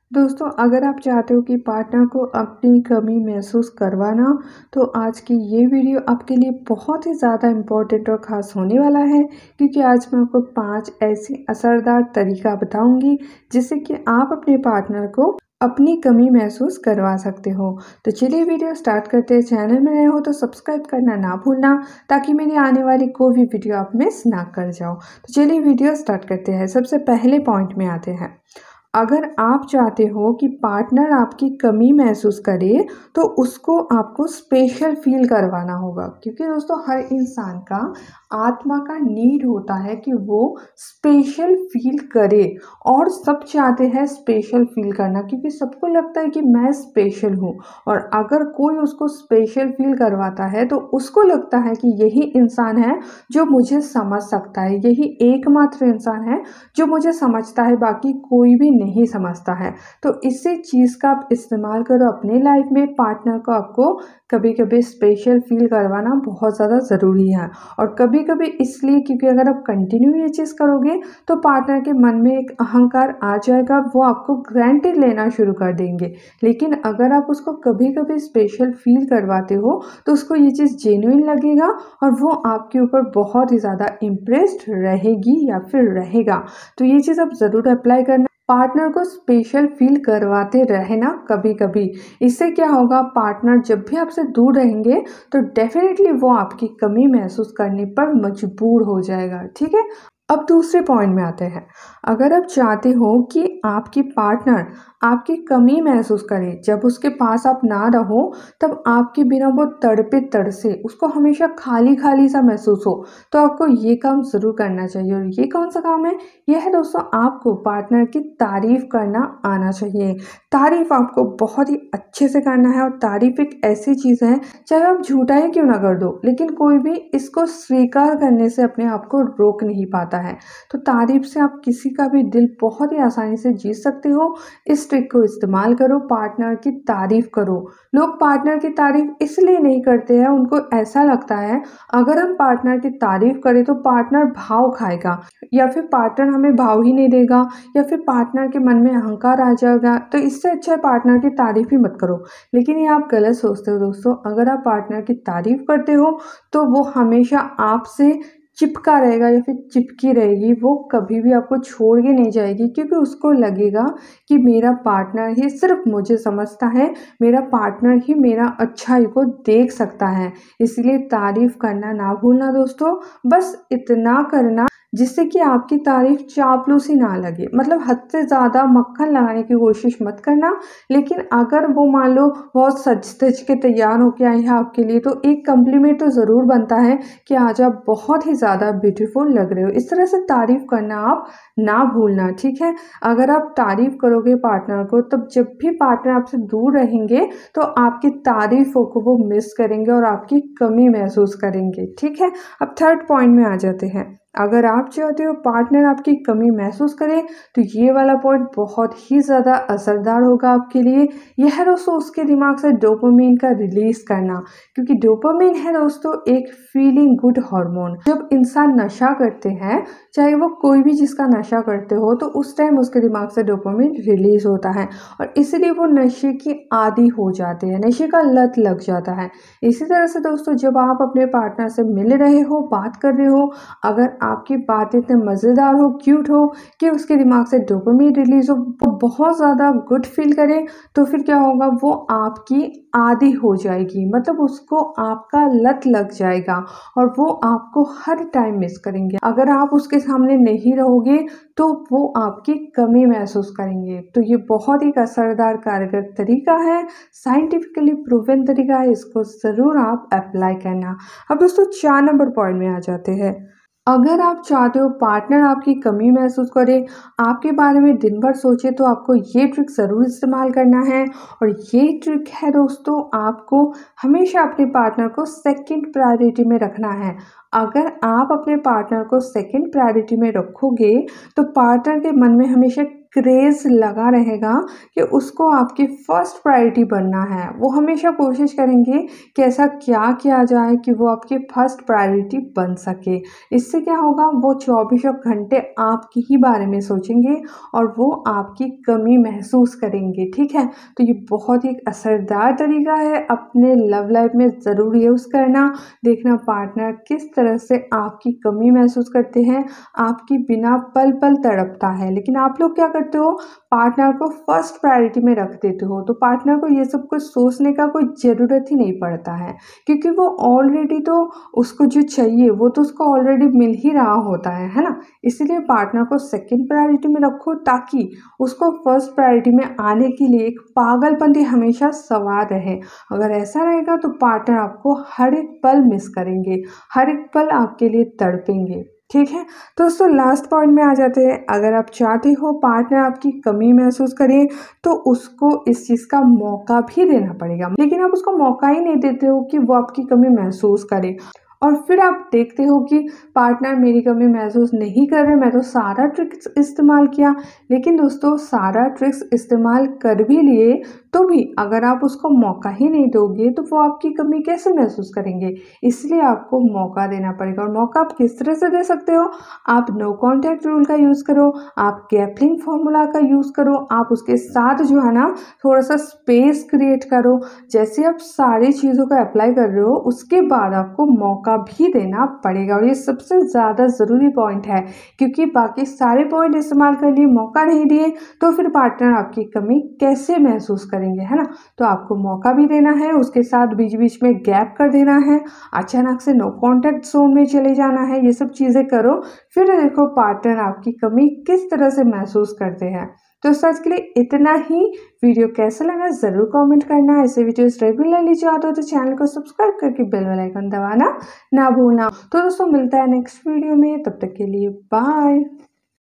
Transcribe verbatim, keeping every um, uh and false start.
दोस्तों, अगर आप चाहते हो कि पार्टनर को अपनी कमी महसूस करवाना, तो आज की ये वीडियो आपके लिए बहुत ही ज़्यादा इम्पोर्टेंट और ख़ास होने वाला है, क्योंकि आज मैं आपको पाँच ऐसी असरदार तरीका बताऊंगी जिससे कि आप अपने पार्टनर को अपनी कमी महसूस करवा सकते हो। तो चलिए वीडियो स्टार्ट करते हैं। चैनल में नए हो तो सब्सक्राइब करना ना भूलना, ताकि मेरी आने वाली कोई भी वीडियो आप मिस ना कर जाओ। तो चलिए वीडियो स्टार्ट करते हैं। सबसे पहले पॉइंट में आते हैं। अगर आप चाहते हो कि पार्टनर आपकी कमी महसूस करे, तो उसको आपको स्पेशल फील करवाना होगा, क्योंकि दोस्तों हर इंसान का आत्मा का नीड होता है कि वो स्पेशल फील करे। और सब चाहते हैं स्पेशल फील करना, क्योंकि सबको लगता है कि मैं स्पेशल हूँ। और अगर कोई उसको स्पेशल फील करवाता है तो उसको लगता है कि यही इंसान है जो मुझे समझ सकता है, यही एकमात्र इंसान है जो मुझे समझता है, बाकी कोई भी नहीं समझता है। तो इसी चीज़ का आप इस्तेमाल करो अपने लाइफ में। पार्टनर को आपको कभी कभी स्पेशल फील करवाना बहुत ज़्यादा ज़रूरी है। और कभी कभी इसलिए क्योंकि अगर आप कंटिन्यू ये चीज़ करोगे तो पार्टनर के मन में एक अहंकार आ जाएगा, वो आपको ग्रांटेड लेना शुरू कर देंगे। लेकिन अगर आप उसको कभी कभी स्पेशल फील करवाते हो तो उसको ये चीज़ जेन्युइन लगेगा और वो आपके ऊपर बहुत ही ज़्यादा इम्प्रेस्ड रहेगी या फिर रहेगा। तो ये चीज़ आप ज़रूर अप्लाई करना। पार्टनर को स्पेशल फील करवाते रहना कभी कभी। इससे क्या होगा, पार्टनर जब भी आपसे दूर रहेंगे तो डेफिनेटली वो आपकी कमी महसूस करने पर मजबूर हो जाएगा। ठीक है, अब दूसरे पॉइंट में आते हैं। अगर आप चाहते हो कि आपकी पार्टनर आपकी कमी महसूस करे, जब उसके पास आप ना रहो तब आपके बिना वो तड़पे तड़से, उसको हमेशा खाली खाली सा महसूस हो, तो आपको ये काम ज़रूर करना चाहिए। और ये कौन सा काम है? यह है दोस्तों, आपको पार्टनर की तारीफ करना आना चाहिए। तारीफ आपको बहुत ही अच्छे से करना है। और तारीफ एक ऐसी चीज़ है, चाहे आप झूठा ही क्यों ना कर दो, लेकिन कोई भी इसको स्वीकार करने से अपने आप को रोक नहीं पाता है। तो तारीफ से आप किसी का भी दिल बहुत ही आसानी से जीत सकते हो। इस ट्रिक को इस्तेमाल करो, पार्टनर की तारीफ करो। लोग पार्टनर की तारीफ इसलिए नहीं करते हैं, उनको ऐसा लगता है अगर हम पार्टनर की तारीफ करें तो पार्टनर भाव खाएगा, या फिर पार्टनर हमें भाव ही नहीं देगा, या फिर पार्टनर के मन में अहंकार आ जाएगा। तो इससे अच्छा है पार्टनर की तारीफ ही मत करो। लेकिन ये आप गलत सोचते हो दोस्तों। अगर आप पार्टनर की तारीफ करते हो तो वो हमेशा आपसे चिपका रहेगा या फिर चिपकी रहेगी, वो कभी भी आपको छोड़ के नहीं जाएगी, क्योंकि उसको लगेगा कि मेरा पार्टनर ही सिर्फ मुझे समझता है, मेरा पार्टनर ही मेरा अच्छाई को देख सकता है। इसलिए तारीफ करना ना भूलना दोस्तों। बस इतना करना जिससे कि आपकी तारीफ चापलूसी ना लगे, मतलब हद से ज़्यादा मक्खन लगाने की कोशिश मत करना। लेकिन अगर वो मान लो बहुत सज धज के तैयार होके आई है आपके लिए, तो एक कम्प्लीमेंट तो ज़रूर बनता है कि आज आप बहुत ही ज़्यादा ब्यूटीफुल लग रहे हो। इस तरह से तारीफ करना आप ना भूलना। ठीक है, अगर आप तारीफ करोगे पार्टनर को, तब जब भी पार्टनर आपसे दूर रहेंगे तो आपकी तारीफों को वो मिस करेंगे और आपकी कमी महसूस करेंगे। ठीक है, अब थर्ड पॉइंट में आ जाते हैं। अगर आप चाहते हो पार्टनर आपकी कमी महसूस करे, तो ये वाला पॉइंट बहुत ही ज़्यादा असरदार होगा आपके लिए। यह है दोस्तों, उसके दिमाग से डोपामिन का रिलीज करना। क्योंकि डोपामिन है दोस्तों एक फीलिंग गुड हार्मोन। जब इंसान नशा करते हैं, चाहे वो कोई भी जिसका नशा करते हो, तो उस टाइम उसके दिमाग से डोपामिन रिलीज होता है और इसलिए वो नशे की आदी हो जाते हैं, नशे का लत लग जाता है। इसी तरह से दोस्तों, जब आप अपने पार्टनर से मिल रहे हो, बात कर रहे हो, अगर आपकी बात इतने मज़ेदार हो, क्यूट हो कि उसके दिमाग से डोपामिन रिलीज हो, वो बहुत ज़्यादा गुड फील करे, तो फिर क्या होगा, वो आपकी आदी हो जाएगी, मतलब उसको आपका लत लग जाएगा और वो आपको हर टाइम मिस करेंगे। अगर आप उसके सामने नहीं रहोगे तो वो आपकी कमी महसूस करेंगे। तो ये बहुत ही असरदार कारगर तरीका है, साइंटिफिकली प्रूवन तरीका है, इसको ज़रूर आप अप्लाई करना। अब दोस्तों चार नंबर पॉइंट में आ जाते हैं। अगर आप चाहते हो पार्टनर आपकी कमी महसूस करे, आपके बारे में दिन भर सोचे, तो आपको ये ट्रिक ज़रूर इस्तेमाल करना है। और ये ट्रिक है दोस्तों, आपको हमेशा अपने पार्टनर को सेकंड प्रायोरिटी में रखना है। अगर आप अपने पार्टनर को सेकंड प्रायोरिटी में रखोगे तो पार्टनर के मन में हमेशा क्रेज़ लगा रहेगा कि उसको आपकी फर्स्ट प्रायोरिटी बनना है। वो हमेशा कोशिश करेंगे कि ऐसा क्या किया जाए कि वो आपकी फर्स्ट प्रायोरिटी बन सके। इससे क्या होगा, वो चौबीसों घंटे आपके ही बारे में सोचेंगे और वो आपकी कमी महसूस करेंगे, ठीक है। तो ये बहुत ही एक असरदार तरीका है अपने लव लाइफ में ज़रूर यूज़ करना। देखना पार्टनर किस तरह से आपकी कमी महसूस करते हैं, आपकी बिना पल पल तड़पता है। लेकिन आप लोग क्या करते हो, पार्टनर को फर्स्ट प्रायोरिटी में रख देते हो, तो पार्टनर को ये सब कुछ सोचने का कोई ज़रूरत ही नहीं पड़ता है, क्योंकि वो ऑलरेडी तो उसको जो चाहिए वो तो उसको ऑलरेडी मिल ही रहा होता है है ना। इसलिए पार्टनर को सेकंड प्रायोरिटी में रखो, ताकि उसको फर्स्ट प्रायोरिटी में आने के लिए एक पागलपंती हमेशा सवार रहे। अगर ऐसा रहेगा तो पार्टनर आपको हर एक पल मिस करेंगे, हर एक पल आपके लिए तड़पेंगे, ठीक है। तो दोस्तों लास्ट पॉइंट में आ जाते हैं। अगर आप चाहते हो पार्टनर आपकी कमी महसूस करे, तो उसको इस चीज़ का मौका भी देना पड़ेगा। लेकिन आप उसको मौका ही नहीं देते हो कि वो आपकी कमी महसूस करे, और फिर आप देखते हो कि पार्टनर मेरी कमी महसूस नहीं कर रहे, मैं तो सारा ट्रिक्स इस्तेमाल किया। लेकिन दोस्तों सारा ट्रिक्स इस्तेमाल कर भी लिए तो भी अगर आप उसको मौका ही नहीं दोगे तो वो आपकी कमी कैसे महसूस करेंगे। इसलिए आपको मौका देना पड़ेगा। और मौका आप किस तरह से दे सकते हो, आप नो कॉन्टैक्ट रूल का यूज़ करो, आप गैपलिंग फॉर्मूला का यूज़ करो, आप उसके साथ जो है ना थोड़ा सा स्पेस क्रिएट करो। जैसे आप सारी चीज़ों को अप्लाई कर रहे हो, उसके बाद आपको मौका भी देना पड़ेगा। और ये सबसे ज़्यादा ज़रूरी पॉइंट है, क्योंकि बाकी सारे पॉइंट इस्तेमाल कर लिए, मौका नहीं दिए, तो फिर पार्टनर आपकी कमी कैसे महसूस करेंगे, है ना। तो आपको मौका भी देना है, उसके साथ बीच बीच में गैप कर देना है, अचानक से नो कॉन्टैक्ट जोन में चले जाना है। ये सब चीज़ें करो, फिर देखो पार्टनर आपकी कमी किस तरह से महसूस करते हैं। तो आज के लिए इतना ही। वीडियो कैसा लगा ज़रूर कमेंट करना। ऐसे वीडियोस रेगुलरली चाहते हो तो चैनल को सब्सक्राइब करके बेल वाला आइकन दबाना ना भूलना। तो दोस्तों मिलता है नेक्स्ट वीडियो में, तब तक के लिए बाय।